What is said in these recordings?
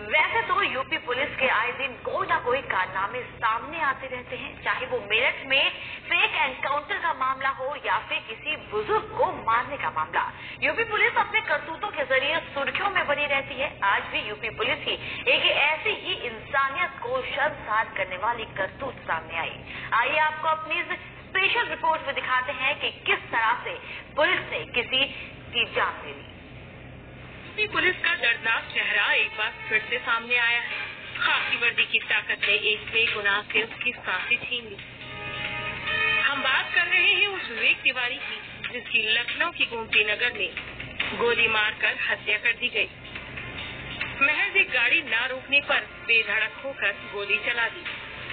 वैसे तो UP police के आए दिन कोई ना कोई कारनामे सामने आते रहते हैं, चाहे वो मेरठ में फेक एनकाउंटर का मामला हो या फिर किसी बुजुर्ग को मारने का मामला। यूपी पुलिस अपने करतूतों के जरिए सुर्खियों में बनी रहती है। आज भी यूपी पुलिस की एक ऐसी ही इंसानियत को शर्मसार करने वाली करतूत सामने आई। आइए आपको अपनी इस स्पेशल रिपोर्ट में दिखाते हैं कि किस तरह से पुलिस ने किसी की जान ले ली। यूपी पुलिस का दर्दनाक चेहरा एक बार फिर से सामने आया है। खाकी वर्दी की ताकत ने एक बेगुनाह से उसकी सांसें छीन ली। हम बात कर रहे हैं उस विवेक तिवारी की, जिसकी लखनऊ की गोमती नगर में गोली मारकर हत्या कर दी गई। महज एक गाड़ी न रोकने पर बेधड़क होकर गोली चला दी।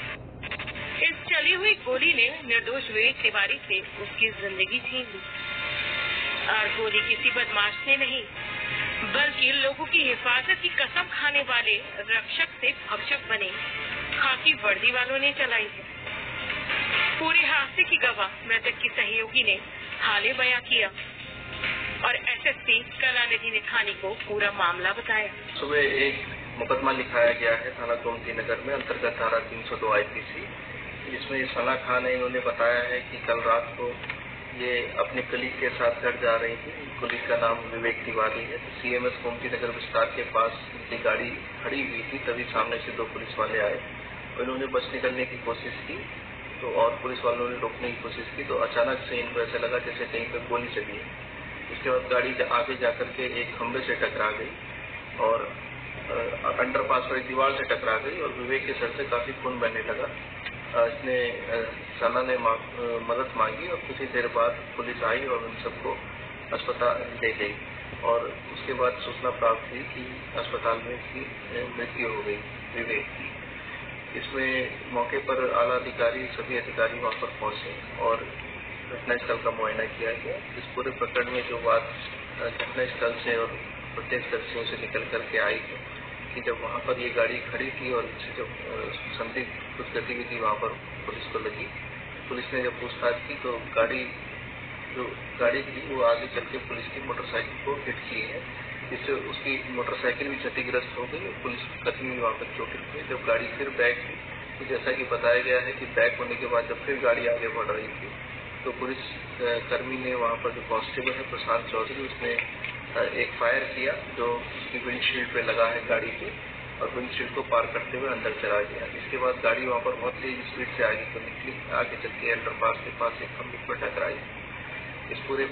इस चली हुई गोली ने निर्दोष विवेक तिवारी से उसकी जिंदगी छीन ली। और गोली किसी बदमाश ने नहीं, बल्कि लोगों की हिफाजत की कसम खाने वाले रक्षक से भक्षक बने खाकी वर्दी वालों ने चलाई है। पूरे हादसे की गवाह मृतक की सहयोगी ने हाले बयां किया और एसएसपी कलानिधि ने थाने को पूरा मामला बताया। सुबह एक मुकदमा लिखाया गया है थाना गोमती नगर में, अंतर्गत धारा 302 आईपीसी, जिसमें सना खान ने इन्होंने बताया है कि कल रात को ये अपने कलीग के साथ घर जा रही थी। कलीग का नाम विवेक तिवारी है। सीएमएस गोमती नगर विस्तार के पास उनकी गाड़ी खड़ी हुई थी, तभी सामने से दो पुलिस वाले आए और इन्होंने बच निकलने की कोशिश की तो और पुलिस वालों ने रोकने की कोशिश की तो अचानक से इनको ऐसा लगा जैसे कहीं पर गोली चली है। उसके बाद गाड़ी आगे जाकर के एक खंभे से टकरा गई और अंडरपास पर एक दीवार से टकरा गई और विवेक के सर से काफी खून बहने लगा। इसने सना ने मदद मांगी और कुछ ही देर बाद पुलिस आई और उन सबको अस्पताल ले गई और उसके बाद सूचना प्राप्त हुई कि अस्पताल में इसकी मृत्यु हो गई विवेक की। इसमें मौके पर आला अधिकारी सभी अधिकारी वहां पर पहुंचे और घटनास्थल का मुआयना किया गया। इस पूरे प्रकरण में जो बात घटनास्थल से और प्रत्यक्षदर्शियों से निकल करके आई है कि जब वहां पर ये गाड़ी खड़ी थी और जब संदिग्ध कुछ गतिविधि वहां पर पुलिस को लगी, पुलिस ने जब पूछताछ की तो गाड़ी थी वो आगे चल के पुलिस की मोटरसाइकिल को हिट की है, जिससे उसकी मोटरसाइकिल भी क्षतिग्रस्त हो गई और पुलिस कर्मी भी वहां पर चोटिल हुए। जब गाड़ी फिर बैक हुई तो जैसा कि बताया गया है कि बैक होने के बाद जब फिर गाड़ी आगे बढ़ रही थी तो पुलिस कर्मी ने वहां पर जो कांस्टेबल है प्रशांत चौधरी, उसने एक फायर किया जो उसकी विंडशील्ड पे लगा है गाड़ी के और विंडशील्ड को पार करते हुए अंदर चला गया। इसके बाद गाड़ी वहां पर बहुत तेज स्पीड से आगे को निकली, आगे चल के अंडरपास के पास एक खंभे पर टकराई। इस पूरे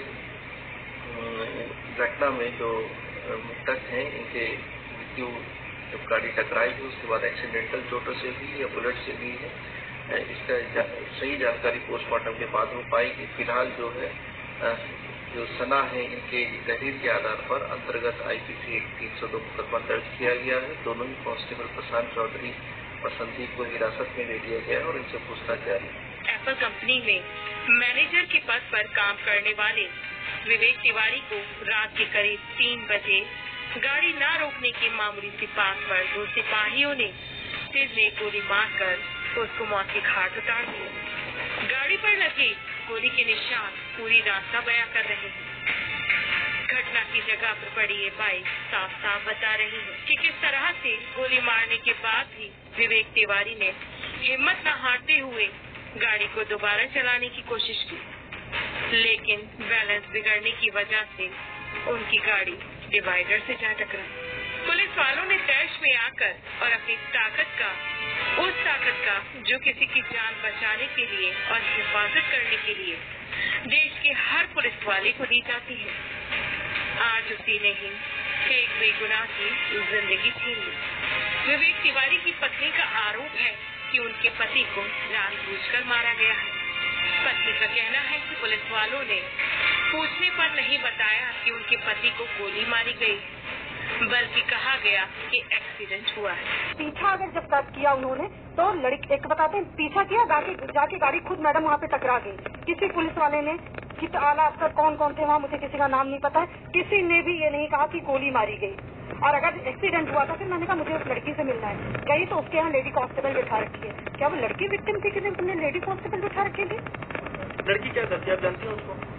घटना में जो मृतक हैं इनके मृत्यु जब गाड़ी टकराई थी उसके बाद एक्सीडेंटल चोटों से भी या बुलेट से भी है। इसका सही जानकारी पोस्टमार्टम के बाद हो पाएगी। फिलहाल जो है जो सना है इनके तहरीर के आधार पर अंतर्गत आईपीसी 302 मुकदमा दर्ज किया गया है। दोनों ही कांस्टेबल प्रशांत चौधरी और संदीप को हिरासत में ले लिया गया है और इनसे पूछताछ जारी है। एप्पल कंपनी में मैनेजर के पद पर काम करने वाले विवेक तिवारी को रात के करीब 3 बजे गाड़ी न रोकने के मामूली सी बात पर दो सिपाहियों ने सिर में गोली मारकर उसको मौत के घाट उतार दिया। गाड़ी पर लगे गोली के निशान पूरी रात का बयां कर रहे हैं। घटना की जगह पर पड़ी ये बाइक साफ साफ बता रही है कि किस तरह से गोली मारने के बाद भी विवेक तिवारी ने हिम्मत न हारते हुए गाड़ी को दोबारा चलाने की कोशिश की, लेकिन बैलेंस बिगड़ने की वजह से उनकी गाड़ी डिवाइडर से जा टकराई। पुलिस वालों ने तैश में आकर और अपनी उस ताकत का जो किसी की जान बचाने के लिए और हिफाजत करने के लिए देश के हर पुलिस वाले को दी जाती है, आज उसी ने ही एक बेगुनाह की जिंदगी छीन ली। विवेक तिवारी की पत्नी का आरोप है कि उनके पति को जानबूझकर मारा गया है। पत्नी का कहना है कि पुलिस वालों ने पूछने पर नहीं बताया कि उनके पति को गोली मारी गई, बल्कि कहा गया कि एक्सीडेंट हुआ है। पीछा अगर जब तक किया उन्होंने तो लड़के एक बताते हैं पीछा किया, जाके गाड़ी खुद मैडम वहाँ पे टकरा गई। किसी पुलिस वाले ने किस आला अफसर कौन कौन थे वहाँ, मुझे किसी का नाम नहीं पता है, किसी ने भी ये नहीं कहा कि गोली मारी गई। और अगर एक्सीडेंट हुआ था फिर मैंने कहा मुझे उस लड़की से मिलना है, गई तो उसके यहाँ लेडी कांस्टेबल बिठा रखी है। क्या वो लड़की विक्टिम थी कि लेडी कांस्टेबल बिठा रखेंगे? लड़की क्या करती है आप जानती हैं उसको?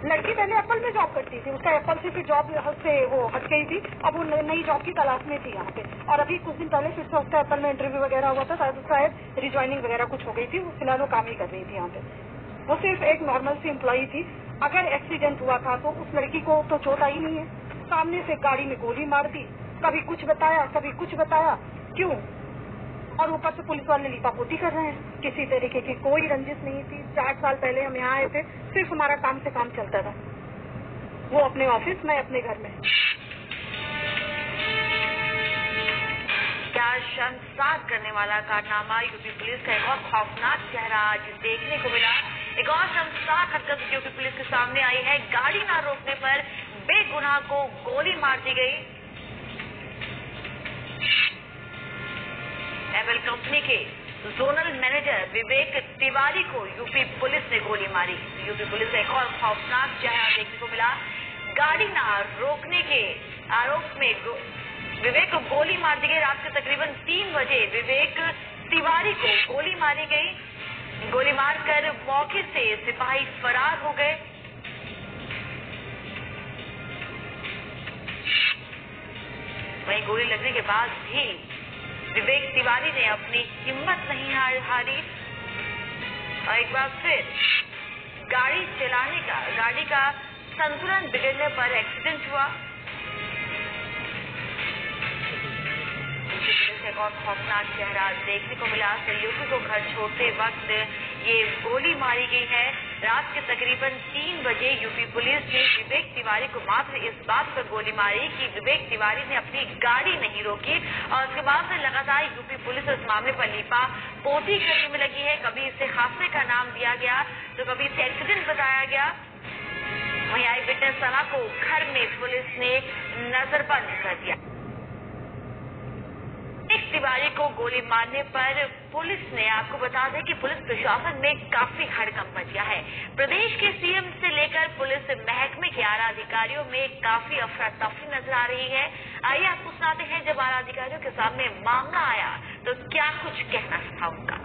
लड़की पहले एप्पल में जॉब करती थी, उसका एप्पल से फिर जॉब से वो हट गई थी, अब वो नई जॉब की तलाश में थी यहाँ पे। और अभी कुछ दिन पहले फिर से उसका एप्पल में इंटरव्यू वगैरह हुआ था, शायद रिज्वाइनिंग वगैरह कुछ हो गई थी, फिलहाल वो काम ही कर रही थी यहाँ पे। वो सिर्फ एक नॉर्मल सी एम्प्लॉई थी। अगर एक्सीडेंट हुआ था तो उस लड़की को तो चोट आई नहीं है, सामने से गाड़ी में गोली मार दी, कभी कुछ बताया कभी कुछ बताया, क्यों? और ऊपर से पुलिस वाले लीपापोती कर रहे हैं, किसी तरीके की कोई रंजिश नहीं थी। 4 साल पहले हम यहाँ आए थे, सिर्फ हमारा काम से काम चलता था, वो अपने ऑफिस में अपने घर में। क्या शर्मसार करने वाला कारनामा, यूपी पुलिस का एक और खौफनाक चेहरा आज देखने को मिला। एक और शर्मसार हरकत यूपी पुलिस के सामने आई है। गाड़ी न रोकने पर बेगुनाह को गोली मार दी गई। एपल कंपनी के जोनल मैनेजर विवेक तिवारी को यूपी पुलिस ने गोली मारी। यूपी पुलिस का एक और खौफनाक चेहरा देखने को मिला। गाड़ी न रोकने के आरोप में विवेक को गोली मार दी गई। रात के तकरीबन 3 बजे विवेक तिवारी को गोली मारी गई। गोली मारकर मौके से सिपाही फरार हो गए। वहीं गोली लगने के बाद भी विवेक तिवारी ने अपनी हिम्मत नहीं हारी और एक बार फिर गाड़ी का संतुलन बिगड़ने पर एक्सीडेंट हुआ। एक और खौफनाक चेहरा देखने को मिला। सहयोगी को घर छोड़ते वक्त ये गोली मारी गई है। रात के तकरीबन 3 बजे यूपी पुलिस ने विवेक तिवारी को मात्र इस बात पर गोली मारी कि विवेक तिवारी ने अपनी गाड़ी नहीं रोकी और उसके बाद से लगातार यूपी पुलिस इस मामले पर लीपापोती करने में लगी है। कभी इसे हादसे का नाम दिया गया तो कभी इसे एक्सीडेंट बताया गया। वहीं आई विटनेस सना को घर में पुलिस ने नजरबंद कर दिया। तिवारी को गोली मारने पर पुलिस ने, आपको बता दें कि पुलिस प्रशासन में काफी हड़कंप मच गया है। प्रदेश के सीएम से लेकर पुलिस महकमे के आला अधिकारियों में काफी अफरा तफरी नजर आ रही है। आइए आपको सुनाते हैं, जब आला अधिकारियों के सामने मामला आया तो क्या कुछ कहना था उनका।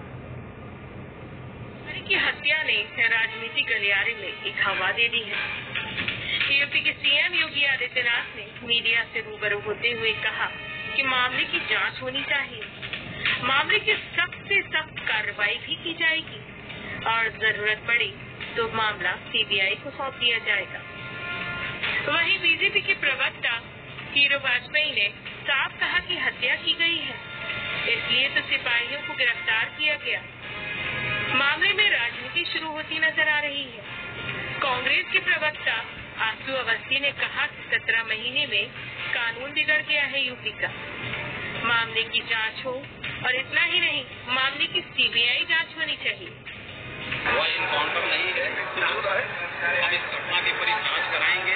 की हत्या ने राजनीति गलियारे में एक हवा दे दी है। यूपी के सीएम योगी आदित्यनाथ ने मीडिया से रूबरू होते हुए कहा कि मामले की जांच होनी चाहिए, मामले की सख्त से सख्त कार्रवाई भी की जाएगी और जरूरत पड़ी तो मामला सीबीआई को सौंप दिया जाएगा। वहीं बीजेपी के प्रवक्ता हीरो वाजपेयी ने साफ कहा कि हत्या की गई है, इसलिए तो सिपाहियों को गिरफ्तार किया गया। मामले में राजनीति शुरू होती नजर आ रही है। कांग्रेस के प्रवक्ता आंसू अवस्थी ने कहा कि 17 महीने में कानून बिगड़ गया है यूपी का। मामले की जांच हो और इतना ही नहीं, मामले की सीबीआई जांच होनी चाहिए। वह इनकाउंटर नहीं है, हम इस घटना की पूरी जांच कराएंगे।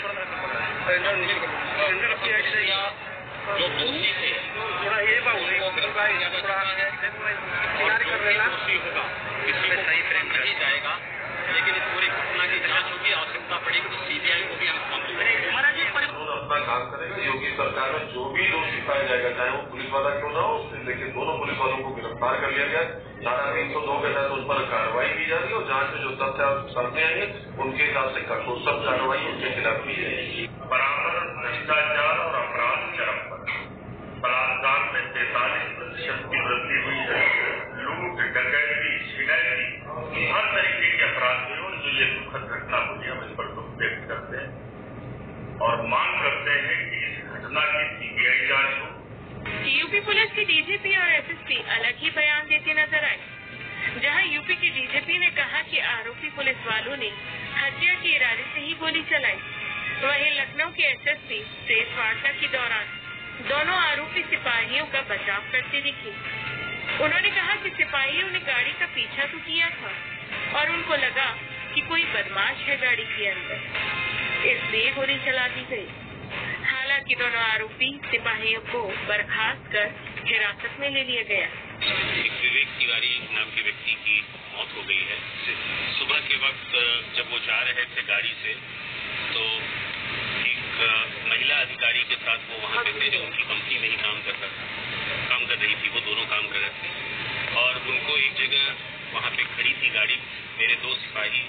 जो दोषी थे उनको गिरफ्तार किया जा चुका है और जो भी दोषी होगा किसी को सही फ्रेम नहीं जाएगा, लेकिन इस पूरी घटना की जांच होगी। आवश्यकता पड़ेगी तो सीबीआई को भी हम सौंप देंगे। अपना काम करेंगे। योगी सरकार में जो भी दोषी पाया जाएगा, चाहे वो पुलिस वाला क्यों ना हो, लेकिन दोनों पुलिस वालों को गिरफ्तार कर लिया गया। धारा 302 के तहत उन पर कार्रवाई की जा रही है और जांच में जो तथ्य सामने आएंगे उनके हिसाब से कठोर सब कार्रवाई उनके खिलाफ की जाएगी। बराबर भ्रष्टाचार और अपराध चरम पर, बलात्कार में 43% की वृद्धि हुई है। लूट, डकैती, छिनैती, हर तरीके के अपराध में जो ये दुखद घटना हुई है, हम इस पर दुख व्यक्त करते हैं और मांग करते हैं कि इस घटना की सीबीआई जांच हो। यूपी पुलिस के डीजीपी और एसएसपी अलग ही बयान देते नजर आए। जहां यूपी के डीजीपी ने कहा कि आरोपी पुलिस वालों ने हत्या के इरादे से ही गोली चलाई, वहीं लखनऊ के एसएसपी प्रेस वार्ता के दौरान दोनों आरोपी सिपाहियों का बचाव करते दिखे। उन्होंने कहा कि सिपाहियों ने गाड़ी का पीछा तो किया था और उनको लगा कि कोई बदमाश है गाड़ी के अंदर, इसलिए गोली चला दी गई। हालांकि दोनों आरोपी सिपाहियों को बर्खास्त कर हिरासत में ले लिया गया। एक विवेक तिवारी नाम के व्यक्ति की मौत हो गई है। सुबह के वक्त जब वो जा रहे थे गाड़ी से तो एक महिला अधिकारी के साथ वो वहाँ पे थे जो उनकी कंपनी में ही काम कर रही थी। वो दोनों काम कर रहे थे और उनको एक जगह वहाँ पे खड़ी थी गाड़ी। मेरे 2 सिपाही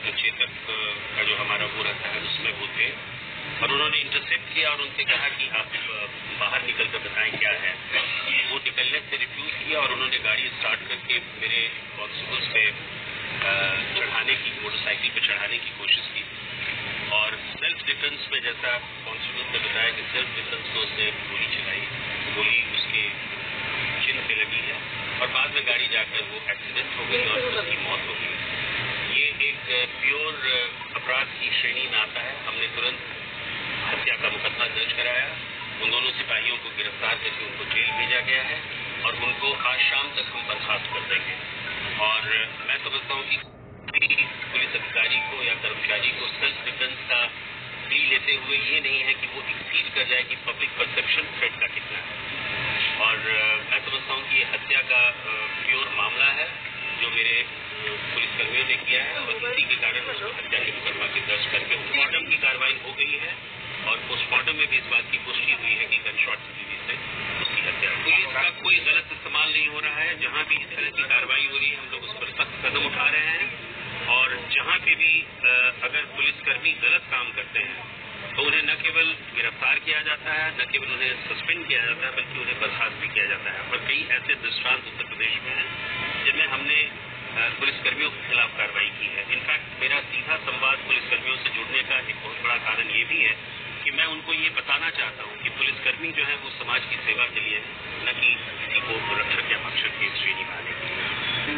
चेतक का जो हमारा वो रहता है उसमें वो थे और उन्होंने इंटरसेप्ट किया और उनसे कहा कि आप बाहर निकल कर बताएं क्या है। वो निकलने से रिफ्यूज किया और उन्होंने गाड़ी स्टार्ट करके मेरे कॉन्स्टेबल्स पे चढ़ाने की, मोटरसाइकिल पे चढ़ाने की कोशिश की और सेल्फ डिफेंस में, जैसा कॉन्स्टेबल ने बताया कि सेल्फ डिफेंस में उसने गोली चलाई, गोली उसके चिन पे लगी है और बाद में गाड़ी जाकर वो एक्सीडेंट हो गई और उसकी मौत हो गई। ये एक प्योर अपराध की श्रेणी में आता है। हमने तुरंत हत्या का मुकदमा दर्ज कराया, उन दोनों सिपाहियों को गिरफ्तार करके उनको जेल भेजा गया है और उनको आज शाम तक हम बर्खास्त कर देंगे। और मैं समझता हूँ कि पुलिस अधिकारी को या कर्मचारी को सेल्फ डिफेंस का प्ली लेते हुए ये नहीं है कि वो एक्सीड कर जाए कि पब्लिक परसेप्शन थ्रेट का कितना है। और मैं समझता हूँ कि ये हत्या का प्योर मामला है जो मेरे पुलिसकर्मियों ने किया है और इसी के कारण उसको हत्या के मुकदमा के दर्ज करके पोस्टमार्टम की कार्रवाई हो गई है और पोस्टमार्टम में भी इस बात की पुष्टि हुई है कि गन शॉट की से उसकी हत्या। पुलिस का कोई गलत इस्तेमाल नहीं हो रहा है। जहाँ भी इस तरह की कार्रवाई हो रही है हम लोग उस पर सख्त कदम उठा रहे हैं और जहाँ पे भी अगर पुलिसकर्मी गलत काम करते हैं तो उन्हें न केवल गिरफ्तार किया जाता है, न केवल उन्हें सस्पेंड किया जाता है, बल्कि उन्हें बर्खास्त भी किया जाता है। और कई ऐसे दृष्टांत उत्तर प्रदेश में हैं जिनमें हमने पुलिसकर्मियों के खिलाफ कार्रवाई की है। इनफैक्ट मेरा सीधा संवाद पुलिसकर्मियों से जुड़ने का एक बहुत बड़ा कारण ये भी है कि मैं उनको ये बताना चाहता हूँ कि पुलिसकर्मी जो है वो समाज की सेवा के लिए है, न कि किसी को रक्षक या भक्षक की श्रेणी में आने के लिए।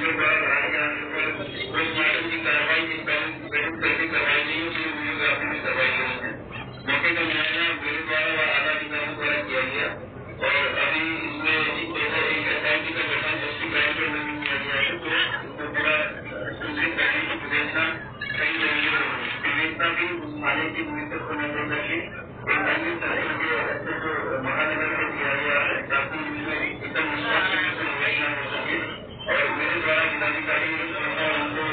मौके का मुआयना पुलिस द्वारा आधा किसानों द्वारा किया गया और अभी इसमें एक एसआईटी का गठन जस्टिस क्राइम पर नहीं किया गया है तो उसको पूरा दूसरी पहली की विवेचना कई जगह विवेचना भी उस थाने की भूमिका को नजर रखी एक अन्य तरह के जो महानगर में दिया गया है ताकि इसमें एकदम निष्पक्ष रूप से विवेचना हो सके और मेरे द्वारा जिलाधिकारी उनको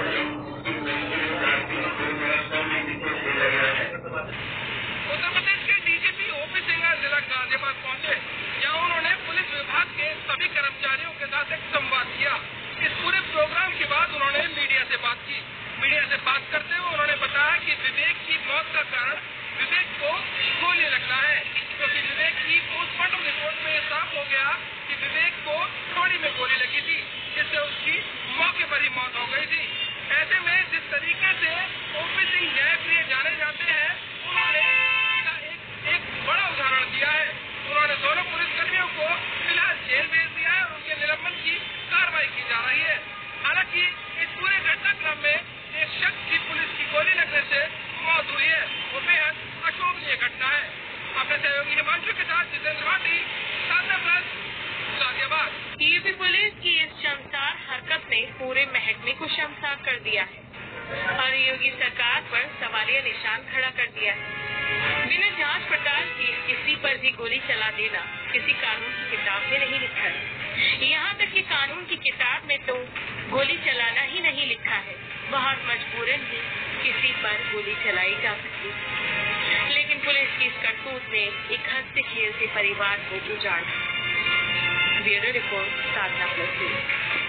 भेजा गया है। उत्तर प्रदेश के डीजीपी ओपी सिंह जिला गाजियाबाद पहुंचे, जहां उन्होंने पुलिस विभाग के सभी कर्मचारियों के साथ एक संवाद किया। इस पूरे प्रोग्राम के बाद उन्होंने मीडिया से बात की। मीडिया से बात करते हुए उन्होंने बताया कि विवेक की मौत का कारण विवेक को गोली लगना है, क्योंकि विवेक की पोस्टमार्टम रिपोर्ट में साफ हो गया कि विवेक को थोड़ी में गोली लगी थी, जिससे उसकी मौके पर ही मौत हो गई थी। ऐसे में जिस तरीके से ओपी सिंह न्यायप्रिय जाने जाते हैं, उन्होंने एक बड़ा उदाहरण दिया है। उन्होंने दोनों पुलिसकर्मियों को फिलहाल जेल भेज दिया है और उनके निलंबन की कार्रवाई की जा रही है। हालांकि इस पूरे घटनाक्रम में एक शख्स की पुलिस की गोली लगने से मौत हुई है, वो बेहद अशोभनीय घटना है। अपने सहयोगी हिमांशु के साथ Jitendra Bhati, Sadhna plus, Ghaziabad. UP police की इस शर्मसार हरकत ने पूरे महकमे को शर्मसार कर दिया है और योगी सरकार पर सवालिया निशान खड़ा कर दिया है। बिना जांच पड़ताल के किसी पर भी गोली चला देना किसी कानून की किताब में नहीं लिखा है। यहाँ तक कि कानून की किताब में तो गोली चलाना ही नहीं लिखा है, बहुत मजबूरन ही किसी पर गोली चलाई जा सकती। लेकिन पुलिस की इस करतूत ने एक हंसते खेलते परिवार को उजाड़ा। Bureau report, Sadhna plus.